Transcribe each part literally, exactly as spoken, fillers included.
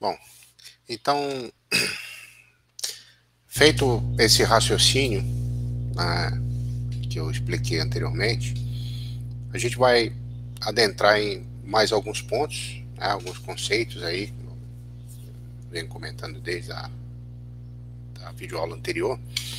Bom, então, feito esse raciocínio, né, que eu expliquei anteriormente, a gente vai adentrar em mais alguns pontos, né, alguns conceitos aí, que eu venho comentando desde a da videoaula anterior.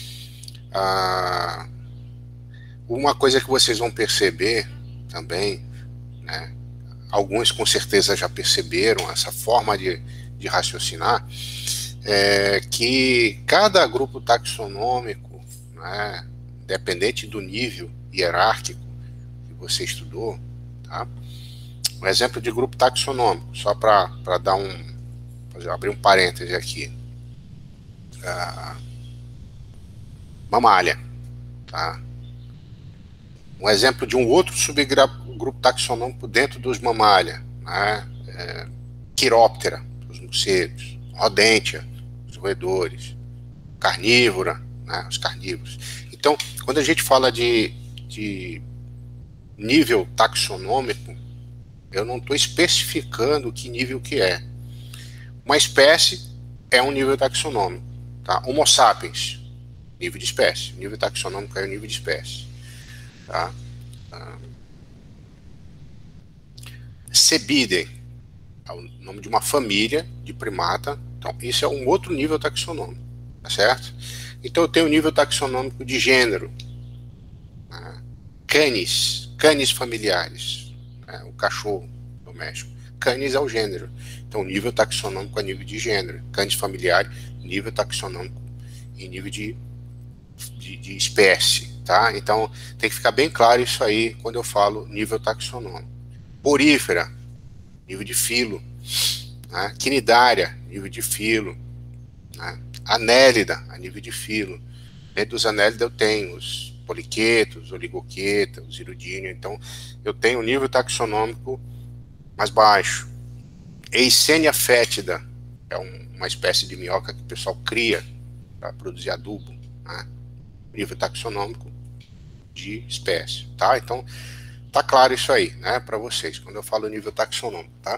Ah, uma coisa que vocês vão perceber também, né, alguns com certeza já perceberam essa forma de, de raciocinar, é que cada grupo taxonômico, né, independente do nível hierárquico que você estudou, tá? Um exemplo de grupo taxonômico, só para dar um, fazer, abrir um parêntese aqui, ah, mamália, tá? Um exemplo de um outro subgrupo taxonômico dentro dos mamália, né? É, quiróptera, os morcegos, rodentia, os roedores, carnívora, né? Os carnívoros. Então, quando a gente fala de, de nível taxonômico, eu não estou especificando que nível que é. Uma espécie é um nível taxonômico, tá? Homo sapiens, nível de espécie. O nível taxonômico é o nível de espécie, tá? Cebidae é o nome de uma família de primata. Então, isso é um outro nível taxonômico, tá certo? Então, eu tenho o nível taxonômico de gênero, né? Canis, canis familiares, né? O cachorro doméstico. Canis é o gênero. Então, o nível taxonômico é nível de gênero. Canis familiar, nível taxonômico e nível de, de, de espécie, tá? Então, tem que ficar bem claro isso aí quando eu falo nível taxonômico. Porífera, nível de filo, né? Quinidária, nível de filo, né? Anélida, a nível de filo. Dentro dos anélidos eu tenho os poliquetos, oligoquetas, os irudíneos. Então, eu tenho um nível taxonômico mais baixo. Eisenia fétida é um, uma espécie de minhoca que o pessoal cria para produzir adubo, né? Nível taxonômico de espécie, tá? Então, tá claro isso aí, né, para vocês, quando eu falo nível taxonômico, tá?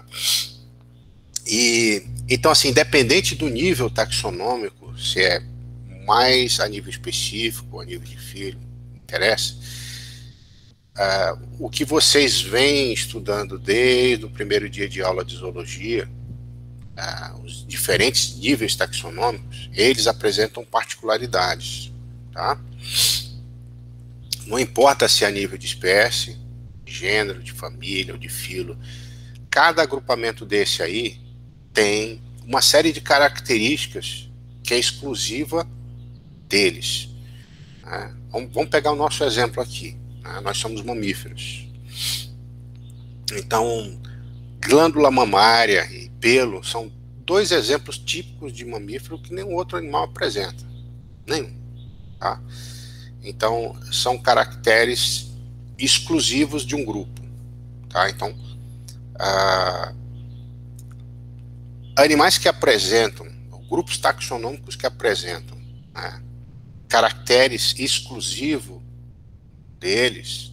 E, então, assim, independente do nível taxonômico, se é mais a nível específico, a nível de filo, interessa, uh, o que vocês vêm estudando desde o primeiro dia de aula de zoologia, uh, os diferentes níveis taxonômicos, eles apresentam particularidades, tá? Não importa se é a nível de espécie, de gênero, de família ou de filo, cada agrupamento desse aí tem uma série de características que é exclusiva deles, né? Vamos pegar o nosso exemplo aqui, né? Nós somos mamíferos. Então, glândula mamária e pelo são dois exemplos típicos de mamífero que nenhum outro animal apresenta. Nenhum. Tá? Então, são caracteres exclusivos de um grupo. Tá? Então, ah, animais que apresentam, grupos taxonômicos que apresentam, né, caracteres exclusivos deles,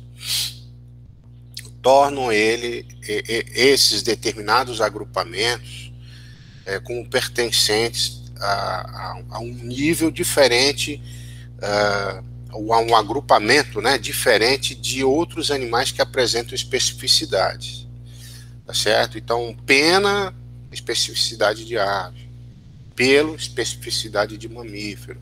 tornam ele, esses determinados agrupamentos é, como pertencentes a, a, a um nível diferente, a, a um agrupamento, né, diferente de outros animais que apresentam especificidades, tá certo? Então, pena, especificidade de ave, pelo, especificidade de mamífero,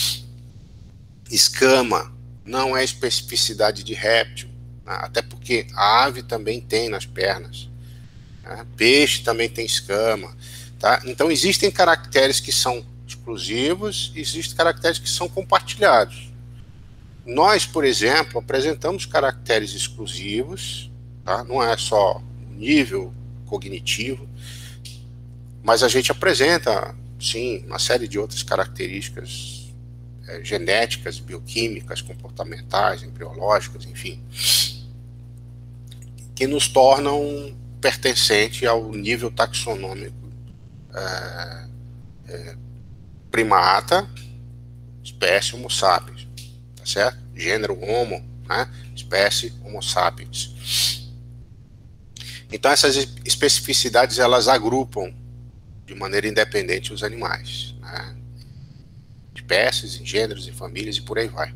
escama, não é especificidade de réptil, né? Até porque a ave também tem nas pernas, né? Peixe também tem escama, tá? Então existem caracteres que são exclusivos, existem caracteres que são compartilhados. Nós, por exemplo, apresentamos caracteres exclusivos, tá? Não é só nível cognitivo, mas a gente apresenta, sim, uma série de outras características é, genéticas, bioquímicas, comportamentais, embriológicas, enfim, que nos tornam pertencente ao nível taxonômico é, é, primata, espécie Homo sapiens, tá certo? Gênero Homo, né? Espécie Homo sapiens. Então essas especificidades elas agrupam de maneira independente os animais, né? Espécies, em gêneros, em famílias e por aí vai.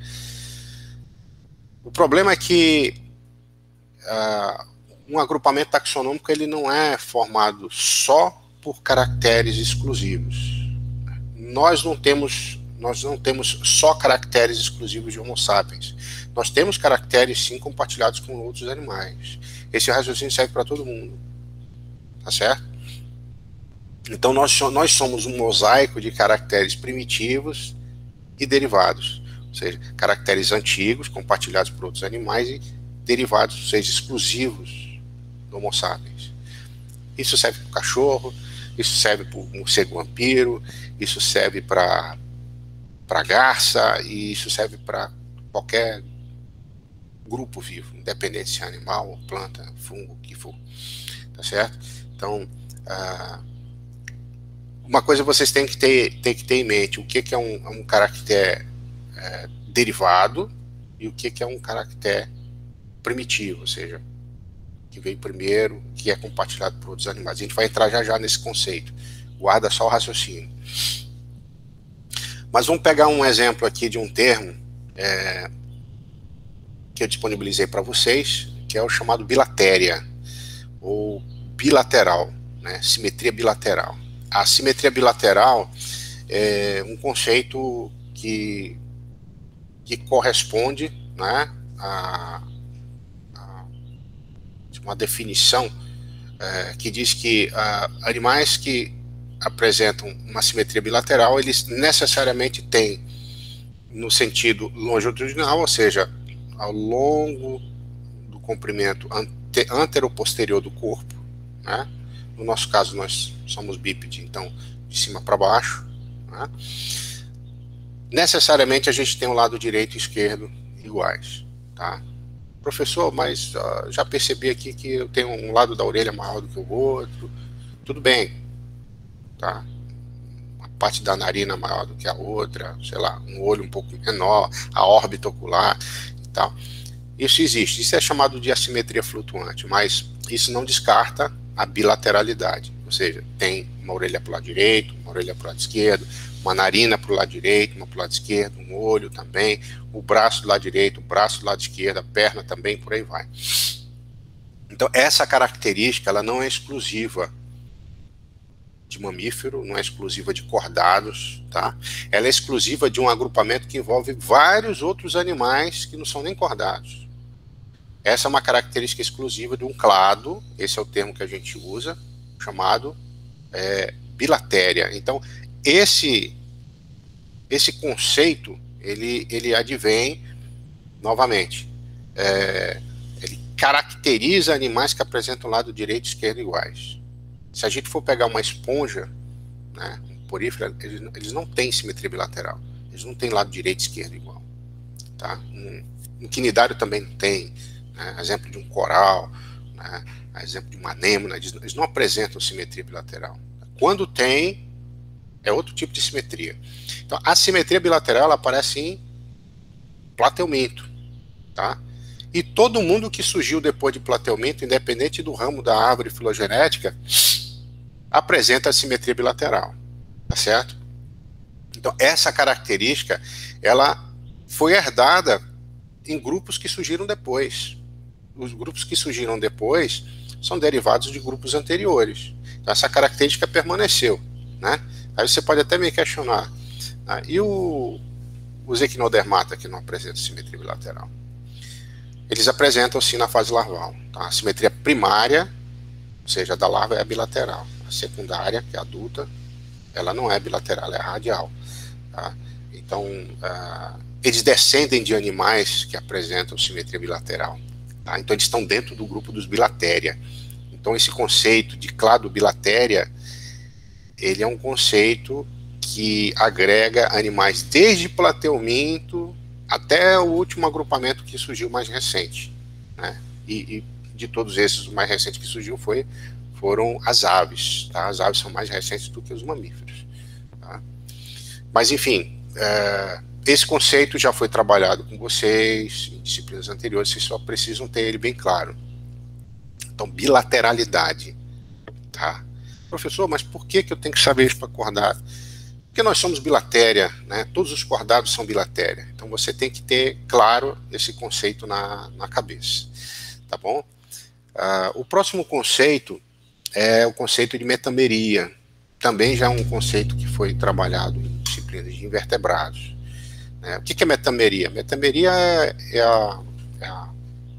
O problema é que uh, um agrupamento taxonômico ele não é formado só por caracteres exclusivos. Nós não temos, nós não temos só caracteres exclusivos de Homo sapiens. Nós temos caracteres sim compartilhados com outros animais. Esse raciocínio serve para todo mundo, tá certo? Então nós, nós somos um mosaico de caracteres primitivos e derivados, ou seja, caracteres antigos compartilhados por outros animais e derivados, ou seja, exclusivos do Homo sapiens. Isso serve para o cachorro, isso serve para o morcego vampiro, isso serve para para garça e isso serve para qualquer grupo vivo, independente se é animal, planta, fungo, o que for, tá certo? Então, ah, uma coisa vocês têm que ter, têm que ter em mente, o que, que é um, um caractere é, derivado e o que, que é um caractere primitivo, ou seja, que veio primeiro, que é compartilhado por outros animais. A gente vai entrar já já nesse conceito, guarda só o raciocínio. Mas vamos pegar um exemplo aqui de um termo é, que eu disponibilizei para vocês, que é o chamado bilatéria, ou bilateral, né? Simetria bilateral. A simetria bilateral é um conceito que, que corresponde, né, a, a uma definição é, que diz que a, animais que apresentam uma simetria bilateral, eles necessariamente têm, no sentido longitudinal, ou seja, ao longo do comprimento ante, antero-posterior do corpo, né? No nosso caso, nós somos bípede, então, de cima para baixo, né? Necessariamente a gente tem o lado direito e esquerdo iguais, tá? Professor, mas uh, já percebi aqui que eu tenho um lado da orelha maior do que o outro. Tudo bem, tá? Uma parte da narina maior do que a outra, sei lá, um olho um pouco menor, a órbita ocular e tal. Isso existe, isso é chamado de assimetria flutuante, mas isso não descarta a bilateralidade, ou seja, tem uma orelha para o lado direito, uma orelha para o lado esquerdo, uma narina para o lado direito, uma para o lado esquerdo, um olho também, o braço do lado direito, o braço do lado esquerdo, a perna também, por aí vai. Então, essa característica, ela não é exclusiva de mamífero, não é exclusiva de cordados, tá? Ela é exclusiva de um agrupamento que envolve vários outros animais que não são nem cordados. Essa é uma característica exclusiva de um clado, esse é o termo que a gente usa, chamado é, bilatéria. Então, esse, esse conceito, ele, ele advém, novamente, é, ele caracteriza animais que apresentam lado direito e esquerdo iguais. Se a gente for pegar uma esponja, né, um porífera, eles, eles não têm simetria bilateral, eles não têm lado direito e esquerdo igual. Tá? Um, um quinidário também não tem. Né, exemplo de um coral, né, exemplo de uma anêmona, eles não apresentam simetria bilateral. Quando tem, é outro tipo de simetria. Então, a simetria bilateral ela aparece em plateuminto, tá? E todo mundo que surgiu depois de plateuminto, independente do ramo da árvore filogenética, apresenta a simetria bilateral, tá certo? Então, essa característica, ela foi herdada em grupos que surgiram depois. Os grupos que surgiram depois são derivados de grupos anteriores. Então, essa característica permaneceu, né? Aí você pode até me questionar, né? E o, os equinodermata que não apresentam simetria bilateral? Eles apresentam sim na fase larval, tá? A simetria primária, ou seja, a da larva é a bilateral. A secundária, que é a adulta, ela não é bilateral, é radial, tá? Então, uh, eles descendem de animais que apresentam simetria bilateral. Tá? Então eles estão dentro do grupo dos bilatéria. Então esse conceito de clado bilatéria, ele é um conceito que agrega animais desde plateuminto até o último agrupamento que surgiu mais recente, né? E, e de todos esses, o mais recente que surgiu foi, foram as aves, tá? As aves são mais recentes do que os mamíferos, tá? Mas enfim, é, esse conceito já foi trabalhado com vocês em disciplinas anteriores, vocês só precisam ter ele bem claro. Então, bilateralidade, tá? Professor, mas por que, que eu tenho que saber isso para cordado? Porque nós somos bilatéria, né? Todos os cordados são bilatéria. Então você tem que ter claro esse conceito na, na cabeça. Tá bom? Uh, o próximo conceito é o conceito de metameria. Também já é um conceito que foi trabalhado em disciplinas de invertebrados. Né? O que, que é metameria? Metameria é, é, a, é a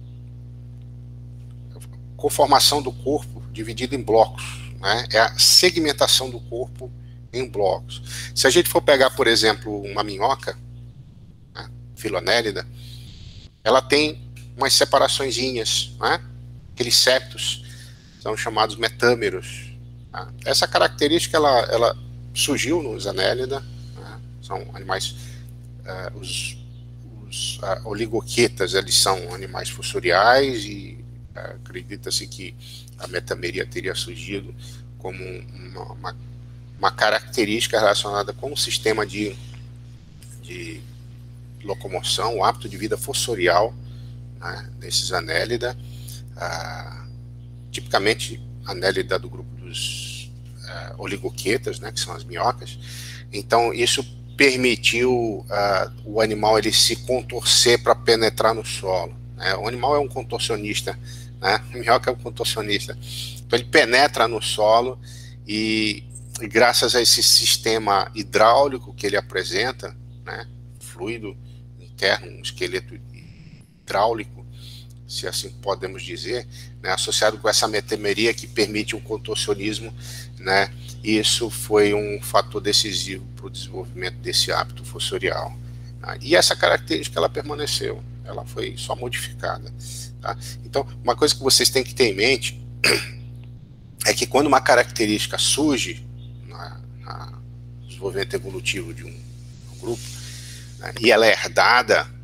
conformação do corpo dividido em blocos. Né? É a segmentação do corpo em blocos. Se a gente for pegar, por exemplo, uma minhoca, né, filonélida, ela tem umas separaçõezinhas, né? Aqueles septos são chamados metâmeros. Tá? Essa característica ela, ela surgiu nos anélidas, né? São animais, uh, os, os uh, oligoquetas, eles são animais fossoriais e uh, acredita-se que a metameria teria surgido como uma, uma, uma característica relacionada com o sistema de, de locomoção, o hábito de vida fossorial, né, desses anélidas. Ah, tipicamente anélida do grupo dos ah, oligoquetas, né, que são as minhocas. Então isso permitiu ah, o animal ele se contorcer para penetrar no solo, né? O animal é um contorcionista, né? A minhoca é um contorcionista, então ele penetra no solo e, e graças a esse sistema hidráulico que ele apresenta, né, fluido interno, um esqueleto hidráulico, se assim podemos dizer, né, associado com essa metameria que permite um contorcionismo, né, e isso foi um fator decisivo para o desenvolvimento desse hábito fossorial. Tá? E essa característica ela permaneceu, ela foi só modificada. Tá? Então, uma coisa que vocês têm que ter em mente é que quando uma característica surge na, na desenvolvimento evolutivo de um, um grupo, né, e ela é herdada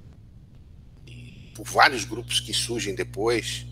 por vários grupos que surgem depois,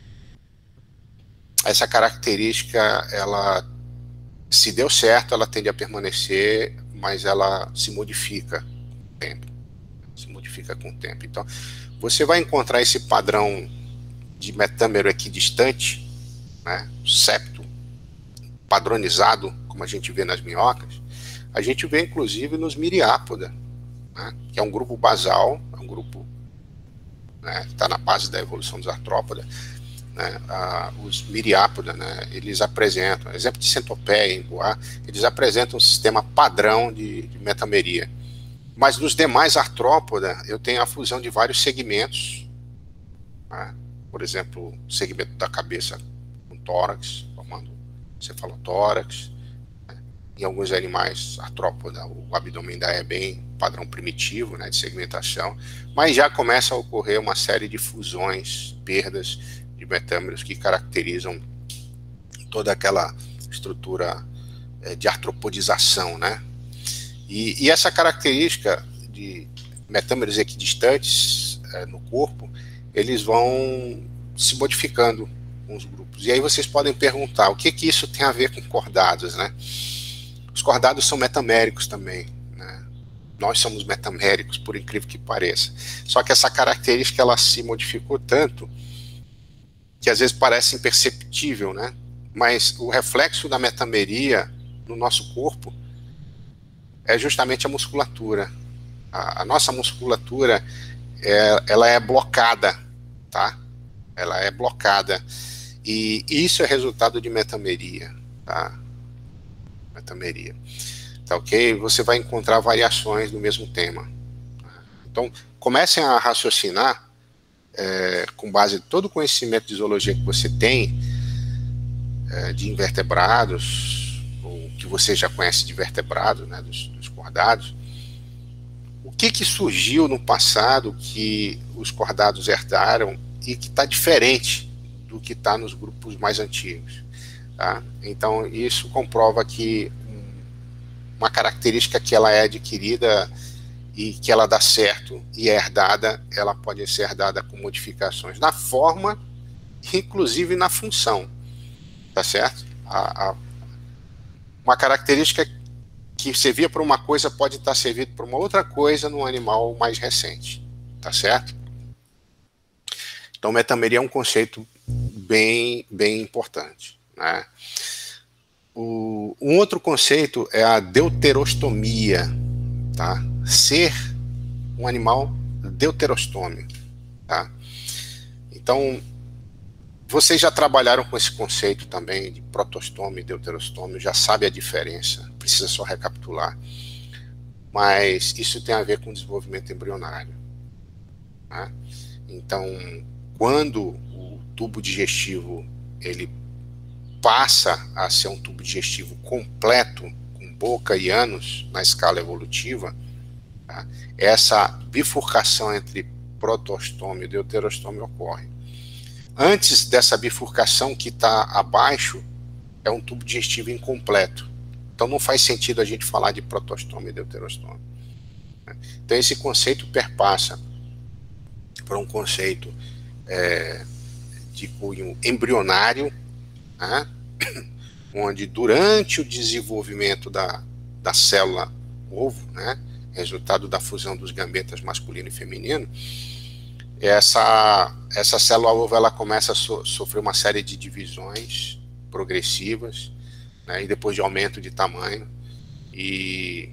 essa característica, ela, se deu certo, ela tende a permanecer, mas ela se modifica com o tempo. Se modifica com o tempo. Então, você vai encontrar esse padrão de metâmero equidistante, né, septo padronizado, como a gente vê nas minhocas, a gente vê inclusive nos miriápoda, né, que é um grupo basal, é um grupo está, né, na base da evolução dos artrópodas, né, ah, os miriápoda, né, eles apresentam, exemplo de centopeia, emboá, eles apresentam um sistema padrão de, de metameria. Mas nos demais artrópoda, eu tenho a fusão de vários segmentos, né, por exemplo, o segmento da cabeça com tórax, formando cefalotórax, né, em alguns animais artrópoda, o abdômen ainda é bem padrão primitivo, né, de segmentação, mas já começa a ocorrer uma série de fusões, perdas de metâmeros que caracterizam toda aquela estrutura é, de artropodização, né? E, e essa característica de metâmeros equidistantes é, no corpo, eles vão se modificando com os grupos. E aí vocês podem perguntar, o que que isso tem a ver com cordados, né? Os cordados são metaméricos também, né? Nós somos metaméricos, por incrível que pareça. Só que essa característica ela se modificou tanto que às vezes parece imperceptível, né? Mas o reflexo da metameria no nosso corpo é justamente a musculatura. A, a nossa musculatura é, ela é blocada, tá? Ela é blocada. E isso é resultado de metameria, tá? Metameria. Tá ok? Você vai encontrar variações do mesmo tema. Então, comecem a raciocinar é, com base em todo o conhecimento de zoologia que você tem é, de invertebrados, ou que você já conhece de vertebrados, né, dos, dos cordados. O que que surgiu no passado que os cordados herdaram e que está diferente do que está nos grupos mais antigos, tá? Então, isso comprova que uma característica que ela é adquirida e que ela dá certo e é herdada, ela pode ser herdada com modificações na forma, inclusive na função, tá certo? A, a, uma característica que servia para uma coisa pode estar servindo para uma outra coisa num animal mais recente, tá certo? Então, metameria é um conceito bem, bem importante, né? o, um outro conceito é a deuterostomia, tá? Ser um animal deuterostômio, tá? Então, vocês já trabalharam com esse conceito também de protostômio e deuterostômio, já sabe a diferença, precisa só recapitular. Mas isso tem a ver com o desenvolvimento embrionário, tá? Então, quando o tubo digestivo ele passa a ser um tubo digestivo completo, com boca e ânus na escala evolutiva, tá? Essa bifurcação entre protostômio e deuterostômio ocorre. Antes dessa bifurcação que está abaixo, é um tubo digestivo incompleto. Então não faz sentido a gente falar de protostômio e deuterostômio. Então esse conceito perpassa para um conceito é, de cunho embrionário, né? Onde durante o desenvolvimento da, da célula ovo, né? Resultado da fusão dos gametas masculino e feminino, essa, essa célula ovo ela começa a so, sofrer uma série de divisões progressivas, né, e depois de aumento de tamanho, e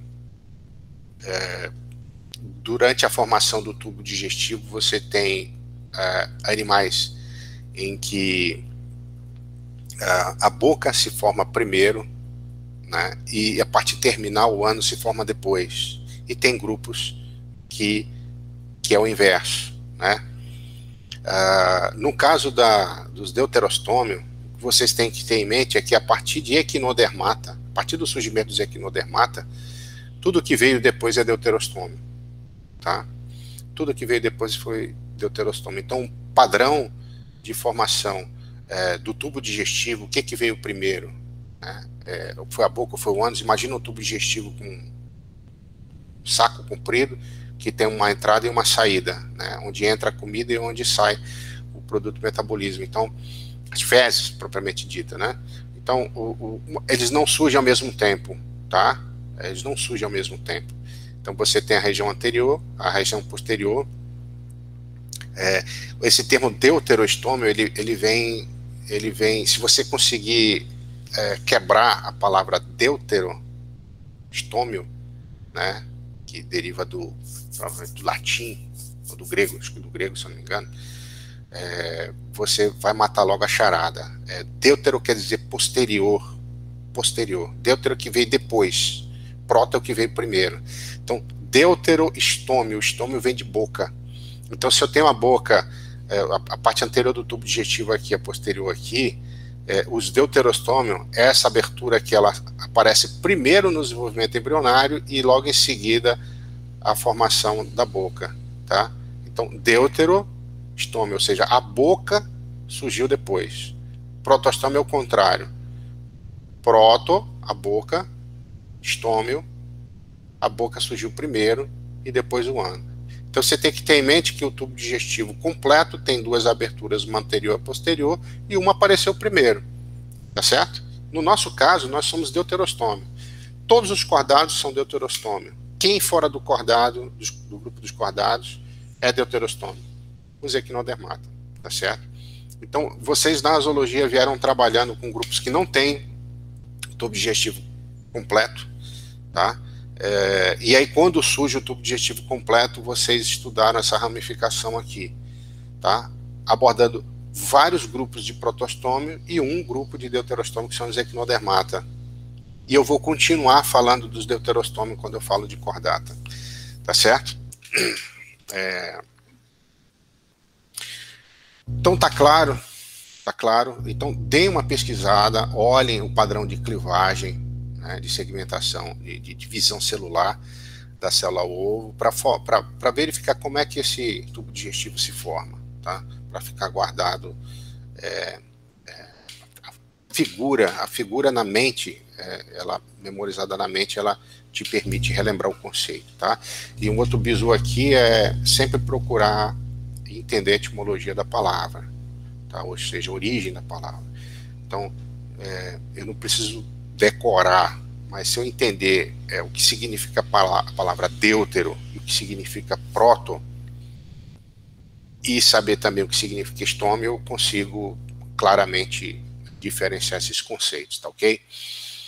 é, durante a formação do tubo digestivo você tem é, animais em que é, a boca se forma primeiro, né, e a parte terminal, o ânus, se forma depois, e tem grupos que, que é o inverso, né? Uh, no caso da, dos deuterostômios, o que vocês têm que ter em mente é que a partir de equinodermata, a partir do surgimento dos equinodermata, tudo que veio depois é deuterostômio, tá? Tudo que veio depois foi deuterostômio. Então, o padrão de formação é, do tubo digestivo, o que, que veio primeiro? Né? É, foi a boca, foi o ânus? Imagina um tubo digestivo com um saco comprido, que tem uma entrada e uma saída, né, onde entra a comida e onde sai o produto do metabolismo. Então, as fezes, propriamente dita, né? Então, o, o, eles não surgem ao mesmo tempo, tá? Eles não surgem ao mesmo tempo. Então, você tem a região anterior, a região posterior. É, esse termo deuterostômio, ele, ele vem, ele vem, se você conseguir é, quebrar a palavra deuterostômio, né, que deriva do, do latim, ou do grego, acho que do grego, se eu não me engano, é, você vai matar logo a charada. É, deutero quer dizer posterior, posterior. Deutero que veio depois, proto é o que veio primeiro. Então, deuterostômio, o estômio vem de boca. Então, se eu tenho a boca, é, a, a parte anterior do tubo digestivo aqui, a posterior aqui, é, os deuterostômio, essa abertura que ela aparece primeiro no desenvolvimento embrionário e logo em seguida a formação da boca, tá? Então, deuterostômio, ou seja, a boca surgiu depois. Protostômio é o contrário. Proto, a boca, estômio, a boca surgiu primeiro e depois o ânus. Então você tem que ter em mente que o tubo digestivo completo tem duas aberturas, uma anterior e posterior, e uma apareceu primeiro, tá certo? No nosso caso, nós somos deuterostômio. Todos os cordados são deuterostômio. Quem fora do cordado, do, do grupo dos cordados, é deuterostômio. Os equinodermata, tá certo? Então, vocês na zoologia vieram trabalhando com grupos que não têm tubo digestivo completo, tá? É, e aí, quando surge o tubo digestivo completo, vocês estudaram essa ramificação aqui, tá? Abordando vários grupos de protostômio e um grupo de deuterostômio, que são os equinodermata. E eu vou continuar falando dos deuterostômios quando eu falo de cordata, tá certo? É... Então tá claro, tá claro. Então deem uma pesquisada, olhem o padrão de clivagem, né, de segmentação, de, de divisão celular da célula ovo, para verificar como é que esse tubo digestivo se forma, tá? Para ficar guardado é, é, a figura, a figura na mente, é, ela memorizada na mente, ela te permite relembrar o conceito, tá? E um outro bizu aqui é sempre procurar entender a etimologia da palavra, tá? Ou seja, a origem da palavra. Então, é, eu não preciso decorar, mas se eu entender é, o que significa a palavra, a palavra deutero e o que significa proto, e saber também o que significa estômio, eu consigo claramente diferenciar esses conceitos, tá ok?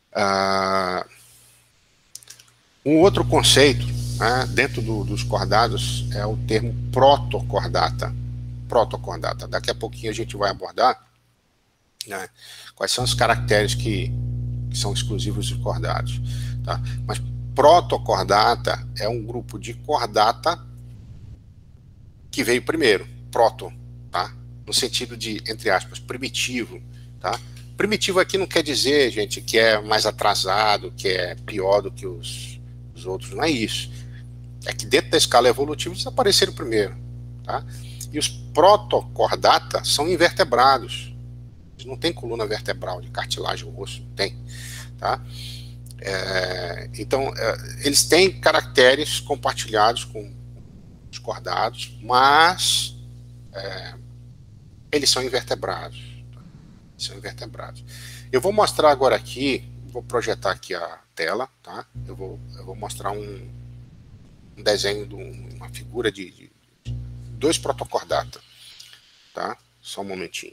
Ah, um outro conceito, né, dentro do, dos cordados é o termo protocordata. Protocordata. Daqui a pouquinho a gente vai abordar, né, quais são os caracteres que, que são exclusivos dos cordados. Tá? Mas protocordata é um grupo de cordata que veio primeiro, proto, tá? No sentido de, entre aspas, primitivo, tá? Primitivo aqui não quer dizer, gente, que é mais atrasado, que é pior do que os, os outros, não é isso. É que dentro da escala evolutiva eles apareceram primeiro, tá? E os protocordata são invertebrados. Eles não têm coluna vertebral de cartilagem ou osso, não tem, tá? É, então, é, eles têm caracteres compartilhados com os cordados, mas é, eles são invertebrados. Tá? São invertebrados. Eu vou mostrar agora aqui, vou projetar aqui a tela, tá? Eu vou, eu vou mostrar um, um desenho de uma figura de, de, de dois protocordata, tá? Só um momentinho.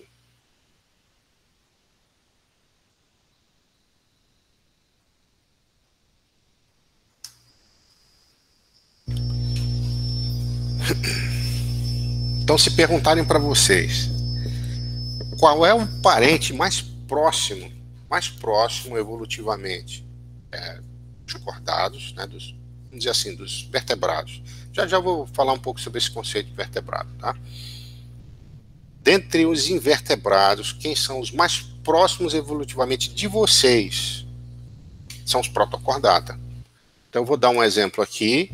Então, se perguntarem para vocês qual é o parente mais próximo, mais próximo evolutivamente é, dos cordados, né, dos, vamos dizer assim, dos vertebrados. Já já vou falar um pouco sobre esse conceito de vertebrado, tá? Dentre os invertebrados, quem são os mais próximos evolutivamente de vocês? São os protocordata. Então, eu vou dar um exemplo aqui.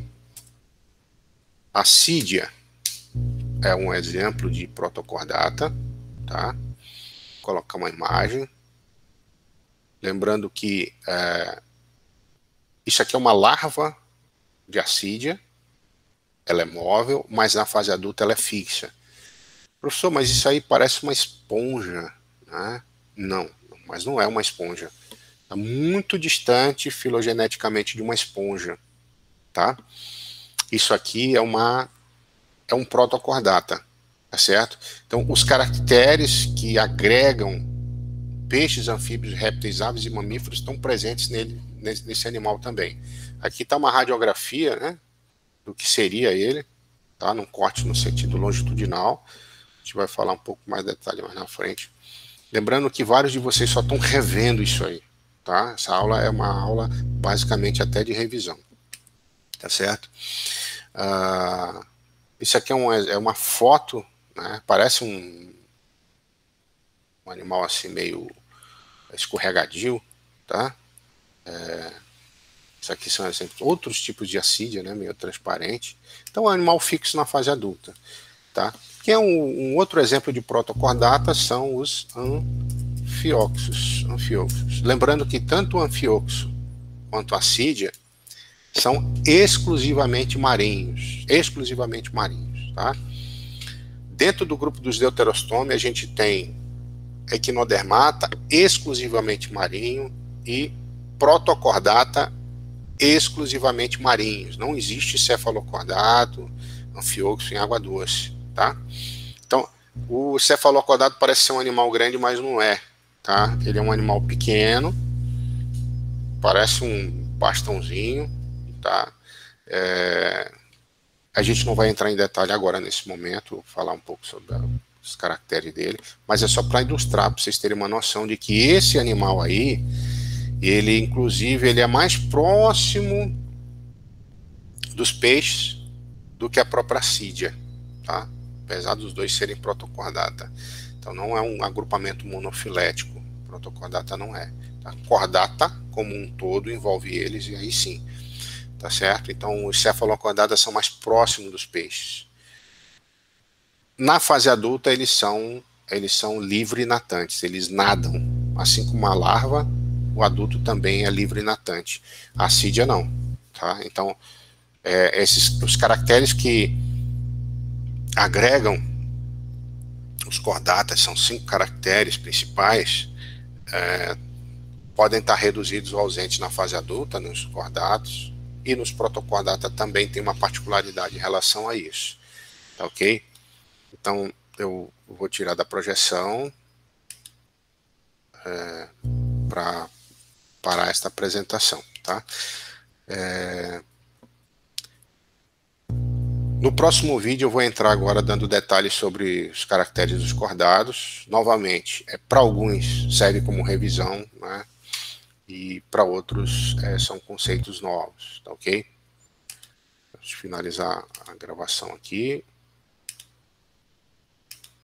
A Cídia é um exemplo de protocordata, tá? Vou colocar uma imagem. Lembrando que é, isso aqui é uma larva de assídia, ela é móvel, mas na fase adulta ela é fixa. Professor, mas isso aí parece uma esponja, né? Não, mas não é uma esponja. É muito distante filogeneticamente de uma esponja, tá? Isso aqui é uma é um protocordata, tá certo? Então, os caracteres que agregam peixes, anfíbios, répteis, aves e mamíferos estão presentes nele, nesse, nesse animal também. Aqui está uma radiografia, né, do que seria ele, tá? Num corte no sentido longitudinal. A gente vai falar um pouco mais de detalhe mais na frente. Lembrando que vários de vocês só estão revendo isso aí, tá? Essa aula é uma aula basicamente até de revisão, tá certo? Ah, isso aqui é, um, é uma foto, né? Parece um, um animal assim meio escorregadio, tá? É, isso aqui são exemplos, outros tipos de assídia, né? Meio transparente. Então, é um animal fixo na fase adulta, tá? Que é um, um outro exemplo de protocordata são os anfioxos, anfioxos. Lembrando que tanto o anfioxo quanto a assídia são exclusivamente marinhos, exclusivamente marinhos, tá? Dentro do grupo dos deuterostomi, a gente tem equinodermata, exclusivamente marinho, e protocordata, exclusivamente marinhos. Não existe cefalocordato, anfioxo em água doce, tá? Então, o cefalocordato parece ser um animal grande, mas não é, tá? Ele é um animal pequeno, parece um bastãozinho, tá? É, a gente não vai entrar em detalhe agora nesse momento, vou falar um pouco sobre a, os caracteres dele, mas é só para ilustrar, para vocês terem uma noção de que esse animal aí, ele inclusive ele é mais próximo dos peixes do que a própria assídia, tá? Apesar dos dois serem protocordata. Então não é um agrupamento monofilético, protocordata não é. Tá? Cordata como um todo envolve eles e aí sim, tá certo? Então os cefalocordatas são mais próximos dos peixes. Na fase adulta eles são eles são livre natantes, eles nadam, assim como a larva, o adulto também é livre natante. A assídia não, tá? Então é, esses os caracteres que agregam os cordatas, são cinco caracteres principais, é, podem estar reduzidos ou ausentes na fase adulta, nos cordatos, e nos protocordatas também tem uma particularidade em relação a isso, tá ok? Então eu vou tirar da projeção é, para parar esta apresentação, tá? É... No próximo vídeo eu vou entrar agora dando detalhes sobre os caracteres discordados. Novamente, é, para alguns serve como revisão, né? E para outros é, são conceitos novos, tá ok? Deixa eu finalizar a gravação aqui.